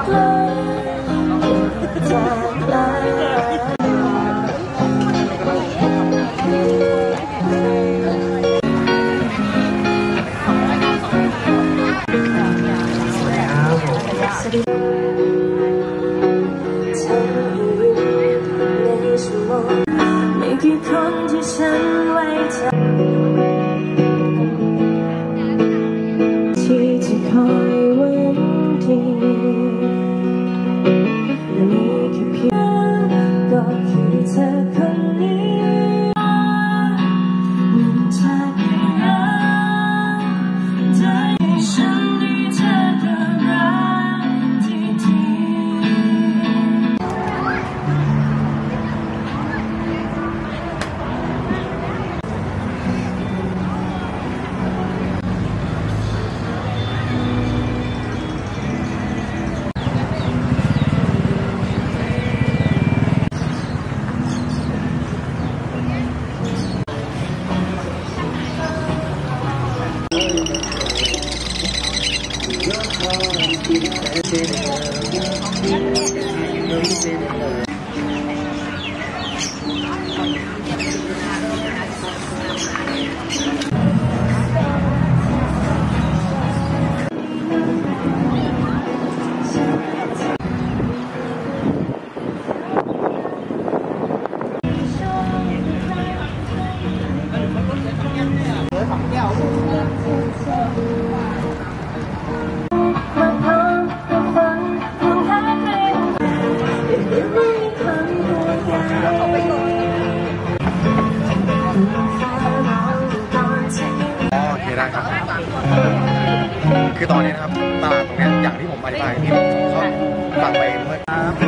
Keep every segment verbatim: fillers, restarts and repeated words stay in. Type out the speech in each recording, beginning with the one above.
ได้ครับคือตอนนี้นะครับตลาดตรงนี้อย่างที่ผมอธิบายที่เขาฟังไปเมื่อ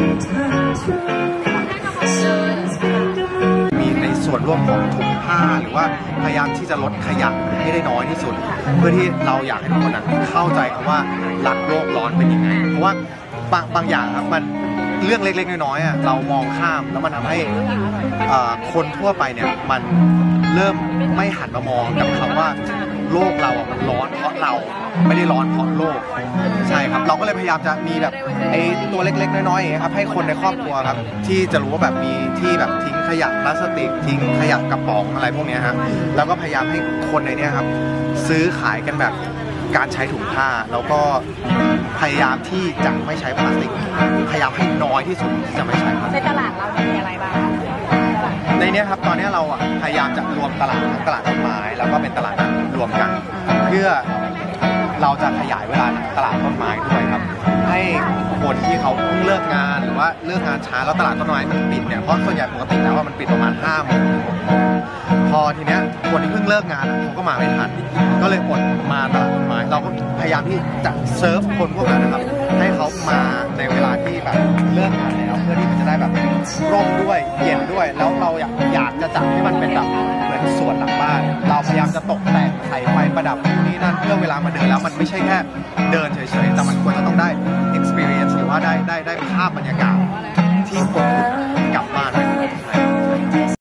มีในส่วนร่วมของถุงผ้าหรือว่าพยายามที่จะลดขยะให้ได้น้อยที่สุดเพื่อที่เราอยากให้ทุกคนเข้าใจคำว่ารักโลกร้อนเป็นยังไงเพราะว่าบางบางอย่างครับมันเรื่องเล็กๆน้อยๆเรามองข้ามแล้วมันทำให้คนทั่วไปเนี่ยมันเริ่มไม่หันมามองกับคำว่าโลกเราอ่ะมันร้อนเพราะเราไม่ได้ร้อนเพราะโลกใช่ครับเราก็เลยพยายามจะมีแบบไอ้ตัวเล็กๆน้อยๆครับให้คนในครอบครัวครับที่จะรู้ว่าแบบมีที่แบบทิ้งขยะพลาสติกทิ้งขยะกระป๋องอะไรพวกนี้ฮะแล้วก็พยายามให้คนในนี้ครับซื้อขายกันแบบการใช้ถุงผ้าแล้วก็พยายามที่จะไม่ใช้พลาสติกพยายามให้น้อยที่สุดที่จะไม่ใช้ในตลาดเรามีอะไรบ้างในนี้ครับตอนนี้เราอ่ะพยายามจะรวมตลาดตลาดต้นไม้แล้วก็เป็นตลาดรวมกันเพื่อเราจะขยายเวลาตลาดต้นไม้ด้วยครับให้คนที่เขาเพิ่งเลิกงานหรือว่าเลิกงานช้าแล้วตลาดต้นไม้มันปิดเนี่ยเพราะส่วนใหญ่ปกติแล้วว่ามันปิดประมาณห้าโมงพอทีเนี้ยคนที่เพิ่งเลิกงานเขาก็มาไม่ทันก็เลยอดมาตลาดต้นไม้เราก็พยายามที่จะเซิร์ฟคนพวกนั้นนะครับให้เขามาในเวลาที่แบบเลิกงานแล้วเพื่อที่มันจะได้แบบร่มด้วยเย็นด้วยแล้วเราอยากอยากจะจัดให้มันเป็นแบบเหมือนสวนหลังบ้านเราพยายามจะตกแต่งใส่ไฟประดับนี่นั่นเพื่อเวลามาเดินแล้วมันไม่ใช่แค่เดินเฉยๆแต่มันควรจะต้องได้ experience หรือว่าได้ได้ได้ภาพบรรยากาศที่คนกลับบ้านไป